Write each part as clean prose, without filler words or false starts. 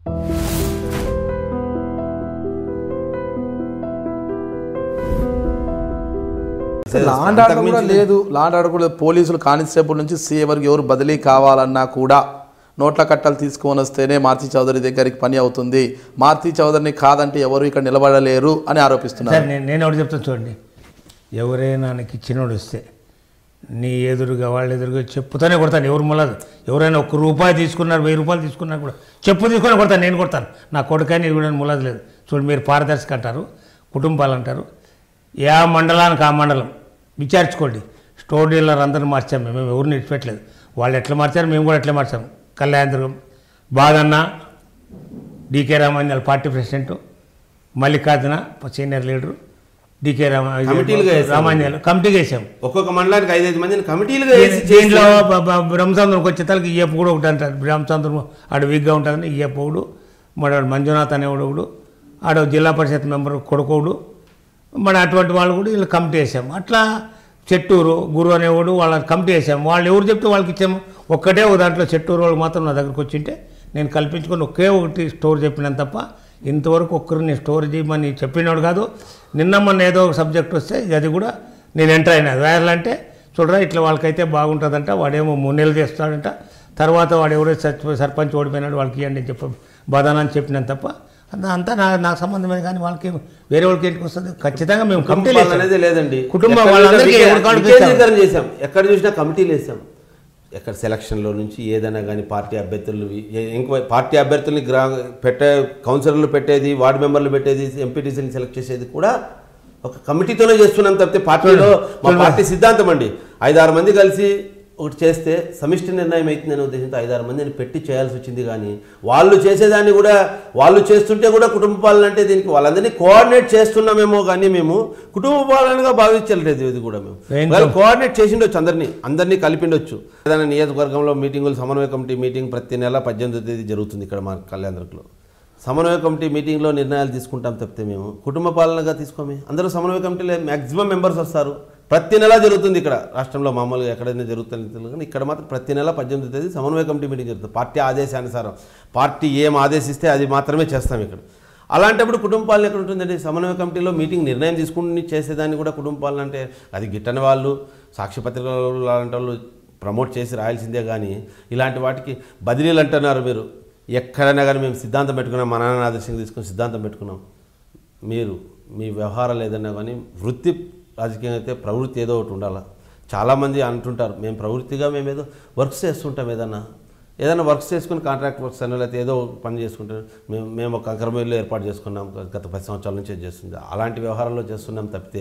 Land order కూడా లేదు. Land order కూడా పోలీసులు కానిస్టేబుల్ నుంచి సీఏ వరకు ఎవరు బదిలీ కావాలన్నా కూడా నోట్ల కట్టలు తీసుకొని వస్తేనే మారుతి చౌదరి దగ్గరికి పని అవుతుంది. మారుతి చౌదరిని కాదంటే ఎవరు ఇక్కడ నిలబడలేరు అని ఆరోపిస్తున్నారు. నేను ఒకటి చెప్తాను చూడండి, ఎవరైనా నాకు ఇచ్చినోడు వస్తే నీ ఎదురుగా వాళ్ళ ఎదురుగా చెప్పుతూనే కొడతాను. ఎవరు మళ్ళీ ఎవరైనా ₹1 తీసుకున్నారు, ₹1000 తీసుకున్నారు కూడా చెప్పు తీసుకొని కొడతాను. నేను కొడతాను. నా కొడుకని కూడా ములాది లేదు. చూడండి, మీరు పారదర్శక అంటారు, కుటుంబాలు అంటారు. ఏ మండలానికి ఆ మండలం విచారించుకోండి. స్టోర్ డీలర్ అందరిని మార్చాము. మేము ఎవరిని ఇచ్చిపెట్టలేదు. వాళ్ళు ఎట్లా మార్చారు, మేము కూడా ఎట్లా మార్చాము. Kalyanadurgam Baganna, DK Ramanjal party president, Mallikarjuna senior leader, DK Ramanjal కమిటీగా వేసాము. ఒక్కొక్క మండలానికి 5-5 మందిని కమిటీలుగా దీంట్లో బ్రహ్మచంద్రంకి వచ్చేతలకి ఈయప్ప కూడా ఒకటి అంటారు. బ్రహ్మచంద్రం ఆడు వీక్గా ఉంటుందని ఈయప్పవుడు, మరి మంజునాథ్ అనేవాడు, ఆడ జిల్లా పరిషత్ మెంబర్ కొడుకోడు, మరి అటువంటి వాళ్ళు కూడా వీళ్ళు కమిటీ వేసాము. అట్లా చెట్టూరు గురు అనేవాడు వాళ్ళని కమిటీ వేసాము. వాళ్ళు ఎవరు చెప్తే వాళ్ళకి ఇచ్చాము. ఒక్కటే ఒక దాంట్లో చెట్టూరు వాళ్ళు మాత్రం నా దగ్గరకు వచ్చింటే నేను కల్పించుకొని ఒకే ఒకటి స్టోర్ చెప్పినాను తప్ప ఇంతవరకు ఒక్కరిని స్టోర్ చేయమని చెప్పినాడు కాదు. నిన్న మొన్న ఏదో ఒక సబ్జెక్ట్ వస్తే అది కూడా నేను ఎంటర్ అయినా. వేయాలంటే చూడరా ఇట్లా వాళ్ళకైతే బాగుంటుందంట, వాడేమో 3 నెలలు చేస్తాడంట, తర్వాత వాడు ఎవరో సర్పంచ్ ఓడిపోయినాడు వాళ్ళకి ఇవ్వండి అని బదానని చెప్పినాను తప్ప అంతా నాకు సంబంధమే. కానీ వాళ్ళకి వేరే వాళ్ళకి ఏంటికి వస్తుంది. ఖచ్చితంగా మేము కమిటీలు అనేది లేదండి. కుటుంబం వాళ్ళందరికీ చేసాం. ఎక్కడ చూసినా కమిటీలు వేసాం. ఎక్కడ సెలక్షన్లో నుంచి ఏదైనా కానీ పార్టీ అభ్యర్థుల్ని కౌన్సిలర్లు పెట్టేది, వార్డు మెంబర్లు పెట్టేది, ఎంపీటీసీని సెలెక్ట్ చేసేది కూడా ఒక కమిటీతోనే చేస్తున్నాం తప్పితే పార్టీలో మా పార్టీ సిద్ధాంతం అండి 5-6 మంది కలిసి ఒకటి చేస్తే సమిష్టి నిర్ణయం అవుతుందనే ఉద్దేశంతో 5-6 మందిని పెట్టి చేయాల్సి వచ్చింది. కానీ వాళ్ళు చేసేదాన్ని కూడా వాళ్ళు చేస్తుంటే కూడా కుటుంబ పాలన అంటే దీనికి వాళ్ళందరినీ కోఆర్డినేట్ చేస్తున్నామేమో కానీ మేము కుటుంబ పాలనగా భావించలేదు. ఇది కూడా మేము వాళ్ళు కోఆర్డినేట్ చేసిండొచ్చు, అందరినీ కలిపిండొచ్చు. ఏదైనా నియోజకవర్గంలో మీటింగులు, సమన్వయ కమిటీ మీటింగ్ ప్రతి నెల 18వ తేదీ జరుగుతుంది ఇక్కడ మా కళ్యాణదుర్గంలో. సమన్వయ కమిటీ మీటింగ్లో నిర్ణయాలు తీసుకుంటాం తప్పితే మేము కుటుంబ పాలనగా తీసుకోమే. అందరూ సమన్వయ కమిటీలో మ్యాక్సిమం మెంబర్స్ వస్తారు. ప్రతి నెల జరుగుతుంది ఇక్కడ. రాష్ట్రంలో మామూలుగా ఎక్కడైనా జరుగుతుంది కానీ ఇక్కడ మాత్రం ప్రతి నెల 18వ తేదీ సమన్వయ కమిటీ మీటింగ్ జరుగుతుంది. పార్టీ ఆదేశానుసారం పార్టీ ఏం ఆదేశిస్తే అది మాత్రమే చేస్తాం ఇక్కడ. అలాంటప్పుడు కుటుంబ పాలన ఎక్కడ ఉంటుందండి? సమన్వయ కమిటీలో మీటింగ్ నిర్ణయం తీసుకుని చేసేదాన్ని కూడా కుటుంబ పాలన అంటే అది గిట్టని వాళ్ళు, సాక్షి పత్రికలు లాంటి వాళ్ళు ప్రమోట్ చేసి రాయాల్సిందే. కానీ ఇలాంటి వాటికి బదిలీలు అంటున్నారు మీరు. ఎక్కడైనా కానీ మేము సిద్ధాంతం పెట్టుకున్నాం, మా నాన్న ఆదర్శంగా తీసుకుని సిద్ధాంతం పెట్టుకున్నాం. మీరు మీ వ్యవహారాలు ఏదన్నా కానీ వృత్తి రాజకీయం అయితే ప్రవృత్తి ఏదో ఒకటి ఉండాలి. చాలామంది అంటుంటారు మేము ప్రవృత్తిగా మేము ఏదో వర్క్స్ చేస్తుంటాం, ఏదైనా వర్క్స్ చేసుకుని కాంట్రాక్ట్ వర్క్స్ అని లేకపోతే ఏదో పని చేసుకుంటాం. మేము ఒక కంకరమేళ్ళు ఏర్పాటు చేసుకున్నాం, గత 10 సంవత్సరాల నుంచి చేస్తుంది. అలాంటి వ్యవహారాల్లో చేస్తున్నాం తప్పితే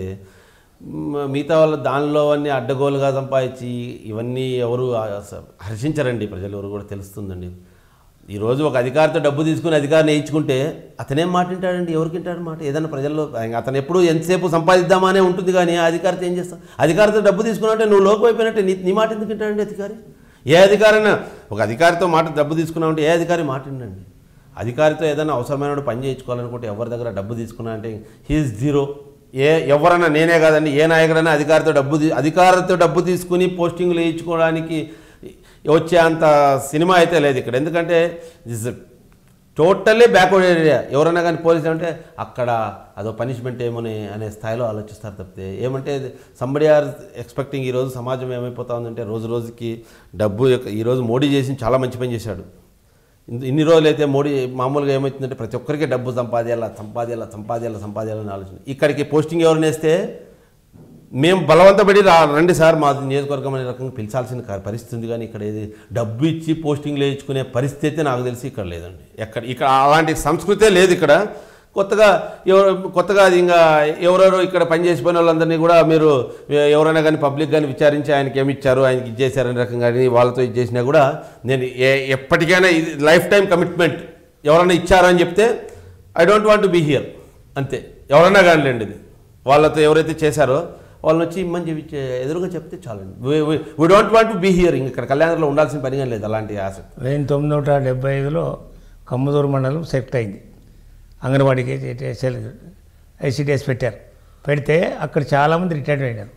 మిగతా వాళ్ళు దానిలో అన్నీ అడ్డగోలుగా సంపాదించి ఇవన్నీ ఎవరు హర్షించరండి. ప్రజలు ఎవరు కూడా తెలుస్తుందండి. ఈరోజు ఒక అధికారితో డబ్బు తీసుకుని అధికారిని వేయించుకుంటే అతనేం మాట వింటాడండి? ఎవరికి వింటాడు మాట? ఏదైనా ప్రజల్లో అతను ఎప్పుడు ఎంతసేపు సంపాదిద్దామనే ఉంటుంది. కానీ ఆ అధికారితో ఏం చేస్తాం? అధికారితో డబ్బు తీసుకున్నట్టే నువ్వు లోపైపోయినట్టే నీ మాట ఎందుకు వింటాడండి అధికారి? ఏ అధికారైనా ఒక అధికారితో డబ్బు తీసుకున్నామంటే ఏ అధికారి మాట వినండి. అధికారితో ఏదైనా అవసరమైన పని చేయించుకోవాలనుకుంటే ఎవరి దగ్గర డబ్బు తీసుకున్నా అంటే హీఈస్ జీరో. ఎవరైనా నేనే కాదండి, ఏ నాయకుడైనా అధికారితో డబ్బు తీసుకుని పోస్టింగ్లు వేయించుకోవడానికి వచ్చే అంత సినిమా అయితే లేదు ఇక్కడ. ఎందుకంటే దిస్ టోటల్లీ బ్యాక్వర్డ్ ఏరియా. ఎవరైనా కానీ పోలీసులు అంటే అక్కడ అదో పనిష్మెంట్ ఏమోని అనే స్థాయిలో ఆలోచిస్తారు తప్పితే ఏమంటే సంబడి ఆర్ ఎక్స్పెక్టింగ్. ఈరోజు సమాజం ఏమైపోతా ఉందంటే రోజు రోజుకి డబ్బు. ఈరోజు మోడీ చేసి చాలా మంచి పని చేశాడు. ఇన్ని రోజులు అయితే మోడీ మామూలుగా ఏమవుతుందంటే ప్రతి ఒక్కరికి డబ్బు సంపాదించాలని ఆలోచన. ఇక్కడికి పోస్టింగ్ ఎవరిని వేస్తే మేము బలవంతపడి రండి సార్ మా నియోజకవర్గం అనే రకంగా పిలిచాల్సిన పరిస్థితి ఉంది. కానీ ఇక్కడ ఏది డబ్బు ఇచ్చి పోస్టింగ్లు వేయించుకునే పరిస్థితి నాకు తెలిసి ఇక్కడ లేదండి. ఇక్కడ అలాంటి సంస్కృతే లేదు ఇక్కడ. కొత్తగా అది ఇంకా ఎవరెవరో ఇక్కడ పనిచేసిపోయిన వాళ్ళందరినీ కూడా మీరు ఎవరైనా కానీ పబ్లిక్ కానీ విచారించి ఆయనకి ఏమి ఇచ్చారు, ఆయనకి ఇచ్చేసారనే రకంగా వాళ్ళతో ఇచ్చేసినా కూడా నేను ఎప్పటికైనా ఇది లైఫ్ టైం కమిట్మెంట్. ఎవరైనా ఇచ్చారని చెప్తే I don't want to be here అంతే. ఎవరైనా కానిలేండి, ఇది వాళ్ళతో ఎవరైతే చేశారో వాళ్ళని వచ్చి ఇమ్మని చెప్పి ఎదురుగా చెప్తే చాలండి. We don't want to be here. ఇక్కడ కళ్యాణంలో ఉండాల్సిన పని కానీ లేదు అలాంటి ఆసక్తి. 1975లో కమ్మదూరు మండలం సెలెక్ట్ అయింది. అంగన్వాడీకి ఐసీడీఎస్ పెట్టారు. పెడితే అక్కడ చాలామంది రిటైర్డ్ అయినారు.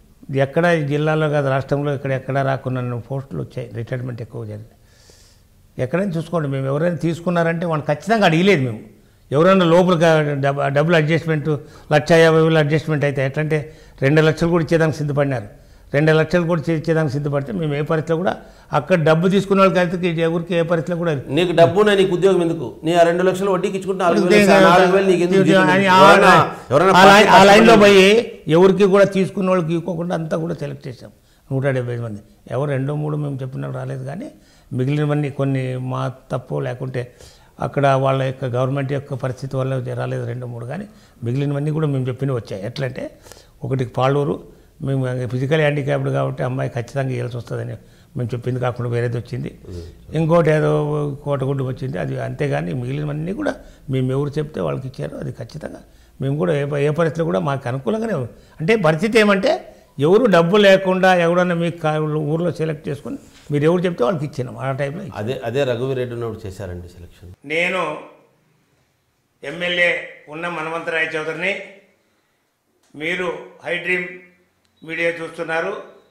ఎక్కడ జిల్లాలో కాదు రాష్ట్రంలో ఎక్కడ రాకున్న పోస్టులు వచ్చాయి. రిటైర్మెంట్ ఎక్కువ జరిగింది. ఎక్కడైనా చూసుకోండి, మేము ఎవరైనా తీసుకున్నారంటే వాళ్ళు ఖచ్చితంగా అడిగలేదు మేము. ఎవరైనా లోపలికి డబ్బులు అడ్జస్ట్మెంట్ 1,50,000 అడ్జస్ట్మెంట్ అయితే ఎట్లంటే 2 లక్షలు కూడా ఇచ్చేదానికి సిద్ధపడినారు. 2 లక్షలు కూడా ఇచ్చేదానికి సిద్ధపడితే మేము ఏ పరిస్థితిలో కూడా అక్కడ డబ్బు తీసుకున్న వాళ్ళకి అయితే ఎవరికి ఏ పరిస్థితిలో కూడా నీకు డబ్బు నీకు ఉద్యోగం ఎందుకు, నీ ఆ 2 లక్షలు వడ్డీకి ఇచ్చుకుంటే 4,000 నీకు ఎందుకు జీతం? ఆ లైన్లో పోయి ఎవరికి కూడా తీసుకున్న వాళ్ళకి ఇవ్వకుండా అంతా కూడా సెలెక్ట్ చేసాం. 175 మంది ఎవరు 2-3 మేము చెప్పినా రాలేదు, కానీ మిగిలినవన్నీ కొన్ని మా తప్పు లేకుంటే అక్కడ వాళ్ళ యొక్క గవర్నమెంట్ యొక్క పరిస్థితి వల్ల రాలేదు 2-3, కానీ మిగిలినవన్నీ కూడా మేము చెప్పినవి వచ్చాయి. ఎట్లంటే ఒకటి పాలూరు, మేము ఫిజికల్ హ్యాండిక్యాప్డ్ కాబట్టి అమ్మాయి ఖచ్చితంగా ఇవ్వాల్సి వస్తుందని మేము చెప్పింది కాకుండా వేరేది వచ్చింది. ఇంకోటి ఏదో కోటగుడ్డు వచ్చింది, అది అంతేగాని మిగిలినవన్నీ కూడా మేము ఎవరు చెప్తే వాళ్ళకి ఇచ్చారు. అది ఖచ్చితంగా మేము కూడా ఏ పరిస్థితిలో కూడా మాకు అనుకూలంగానే అంటే పరిస్థితి ఏమంటే ఎవరు డబ్బు లేకుండా ఎవడన్నా మీకు ఊర్లో సెలెక్ట్ చేసుకుని మీరు ఎవరు చెప్తే వాళ్ళకి ఇచ్చినాం ఆ టైంలో. అదే రఘువీరెడ్డి ఉన్నప్పుడు చేశారండి సెలక్షన్. నేను ఎమ్మెల్యే ఉన్న హనుమంతరాయ చౌదరిని, మీరు హై డ్రీమ్ మీడియా చూస్తున్నారు.